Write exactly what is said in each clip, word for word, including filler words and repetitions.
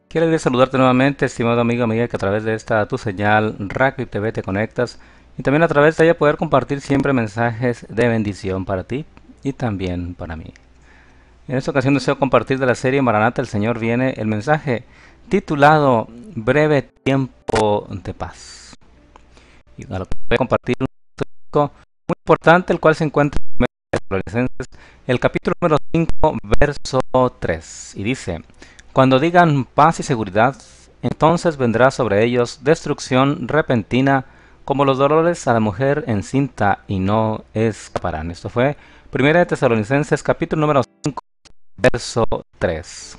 Quiero saludarte nuevamente, estimado amigo, amiga, que a través de esta tu señal Rugby T V te conectas y también a través de ella poder compartir siempre mensajes de bendición para ti y también para mí. En esta ocasión deseo compartir de la serie Maranata, el Señor viene, el mensaje titulado Breve tiempo de paz. Y a lo que voy a compartir un texto muy importante, el cual se encuentra en Tesalonicenses, el capítulo número cinco, verso tres, y dice: Cuando digan paz y seguridad, entonces vendrá sobre ellos destrucción repentina, como los dolores a la mujer encinta, y no escaparán. Esto fue Primera de Tesalonicenses, capítulo número cinco, verso tres.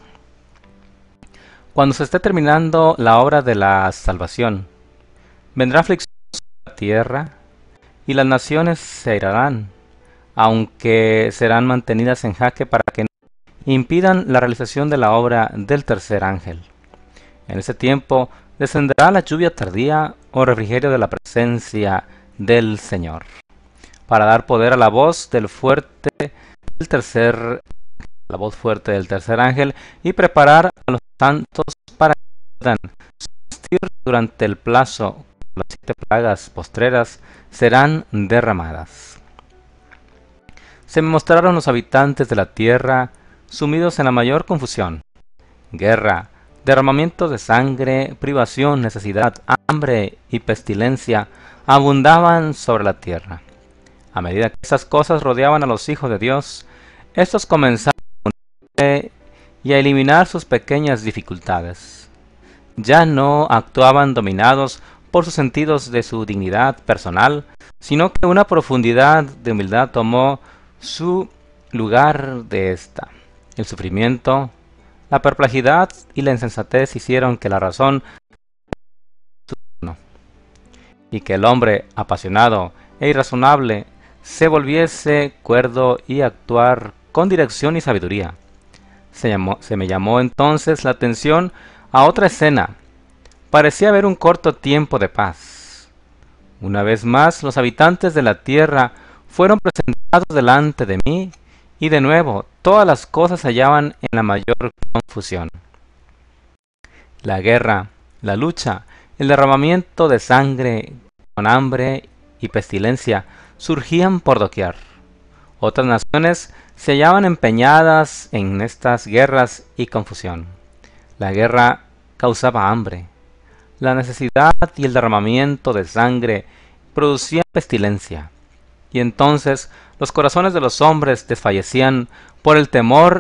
Cuando se esté terminando la obra de la salvación, vendrá aflicción sobre la tierra, y las naciones se airarán, aunque serán mantenidas en jaque para que no impidan la realización de la obra del tercer ángel. En ese tiempo descenderá la lluvia tardía o refrigerio de la presencia del Señor, para dar poder a la voz del fuerte del tercer la voz fuerte del tercer ángel y preparar a los santos para que puedan subsistir durante el plazo. Las siete plagas postreras serán derramadas. Se me mostraron los habitantes de la tierra sumidos en la mayor confusión, guerra, derramamiento de sangre, privación, necesidad, hambre y pestilencia abundaban sobre la tierra. A medida que esas cosas rodeaban a los hijos de Dios, estos comenzaron a unirse y a eliminar sus pequeñas dificultades. Ya no actuaban dominados por sus sentidos de su dignidad personal, sino que una profundidad de humildad tomó su lugar de esta. El sufrimiento, la perplejidad y la insensatez hicieron que la razón no, y que el hombre apasionado e irrazonable se volviese cuerdo y actuar con dirección y sabiduría. Se, llamó, se me llamó entonces la atención a otra escena. Parecía haber un corto tiempo de paz. Una vez más los habitantes de la tierra fueron presentados delante de mí, y de nuevo todas las cosas se hallaban en la mayor confusión. La guerra, la lucha, el derramamiento de sangre, con hambre y pestilencia, surgían por doquier. Otras naciones se hallaban empeñadas en estas guerras y confusión. La guerra causaba hambre. La necesidad y el derramamiento de sangre producían pestilencia. Y entonces los corazones de los hombres desfallecían por el temor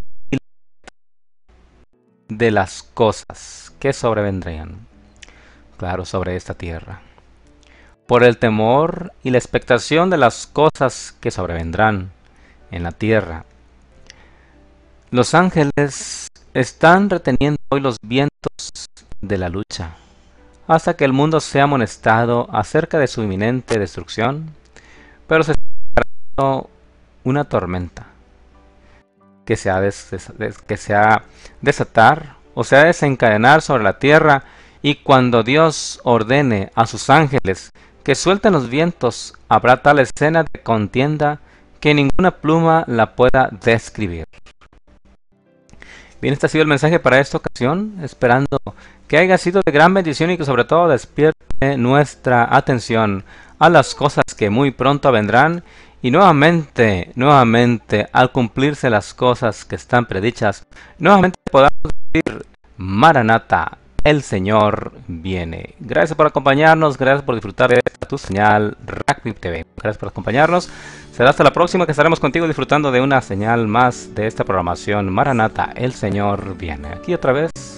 de las cosas que sobrevendrían, claro, sobre esta tierra. Por el temor y la expectación de las cosas que sobrevendrán en la tierra. Los ángeles están reteniendo hoy los vientos de la lucha, hasta que el mundo sea amonestado acerca de su inminente destrucción, pero se está preparando una tormenta que se, ha des, des, que se ha desatar o se ha desencadenar sobre la tierra, y cuando Dios ordene a sus ángeles que suelten los vientos, habrá tal escena de contienda que ninguna pluma la pueda describir. Bien, este ha sido el mensaje para esta ocasión, esperando que haya sido de gran bendición y que sobre todo despierte nuestra atención a las cosas que muy pronto vendrán, y nuevamente, nuevamente, al cumplirse las cosas que están predichas, nuevamente podamos decir: Maranata, el Señor viene. Gracias por acompañarnos, gracias por disfrutar de esta tu señal Rugby T V. Gracias por acompañarnos. Será hasta la próxima que estaremos contigo disfrutando de una señal más de esta programación Maranata, el Señor viene. Aquí otra vez